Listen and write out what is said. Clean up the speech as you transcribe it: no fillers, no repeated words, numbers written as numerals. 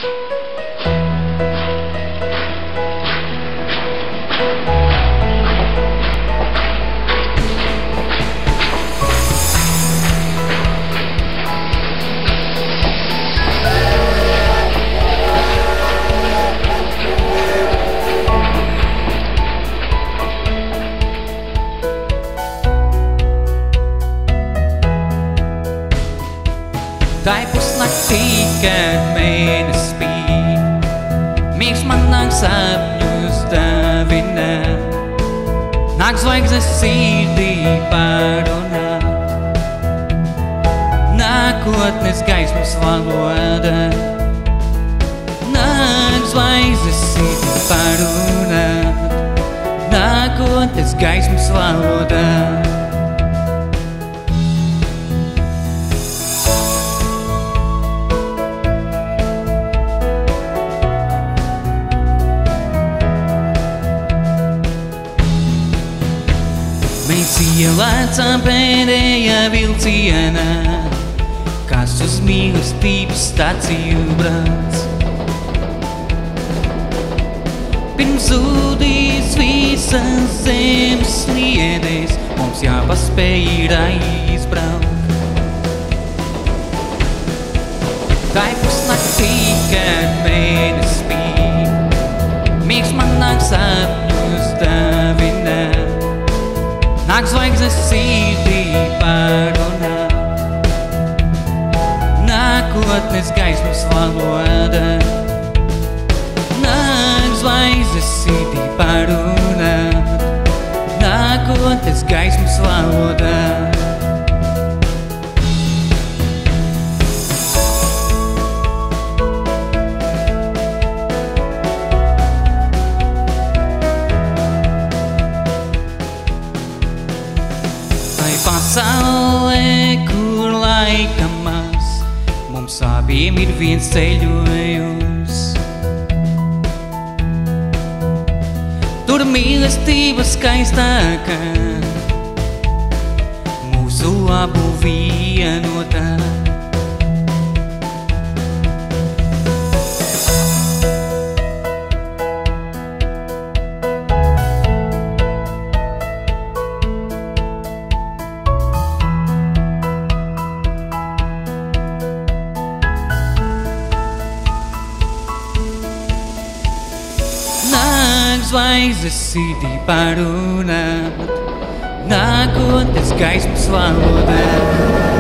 Tai pusnaktī, kad mēnesis spīd, miegs man nāk sapņus dāvināt, nāk zvaigznes sirdī parunāt, nākotnes gaismas valoda, nāk zvaigznes sirdī parunāt, nākotnes gaismas valoda. Mēs ielēcām pēdējā vilcienā, kas uz mīlestības staciju brauc. Pirms zudīs visas zemes sliedēs, mums jāpaspēj ir aizbraukt. Tai pusnaktī, kad mēnesis spīd, miegs man nāk sapņus dāvināt, nāk zvaigznes sirdī parunāt, nākotnes gaismas valoda, nāk zvaigznes sirdī parunāt, nākotnes gaismas valoda. Pasaulē, kur laika maz, mums abiem ir viens ceļojums. Tur mīlestība skaistākā, mūsu abu vienotā. Nāk zvaigznes sirdī parunāt, nākotnes gaismas valoda.